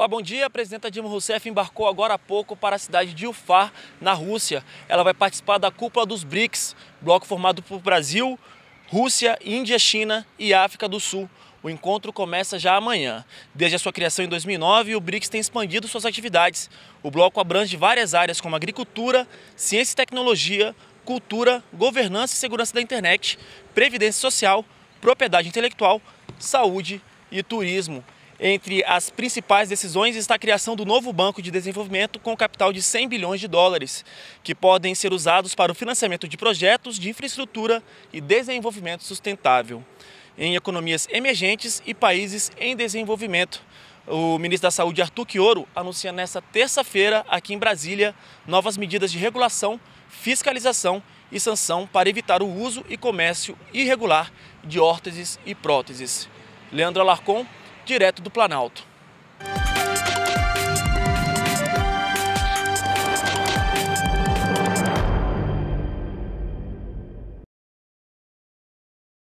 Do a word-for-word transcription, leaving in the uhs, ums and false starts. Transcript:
Olá, bom dia. A presidenta Dilma Rousseff embarcou agora há pouco para a cidade de Ufá, na Rússia. Ela vai participar da cúpula dos BRICS, bloco formado por Brasil, Rússia, Índia, China e África do Sul. O encontro começa já amanhã. Desde a sua criação em dois mil e nove, o BRICS tem expandido suas atividades. O bloco abrange várias áreas como agricultura, ciência e tecnologia, cultura, governança e segurança da internet, previdência social, propriedade intelectual, saúde e turismo. Entre as principais decisões está a criação do novo Banco de Desenvolvimento com capital de cem bilhões de dólares, que podem ser usados para o financiamento de projetos de infraestrutura e desenvolvimento sustentável em economias emergentes e países em desenvolvimento. O ministro da Saúde, Arthur Quioro, anuncia nesta terça-feira, aqui em Brasília, novas medidas de regulação, fiscalização e sanção para evitar o uso e comércio irregular de órteses e próteses. Leandro Alarcon, direto do Planalto.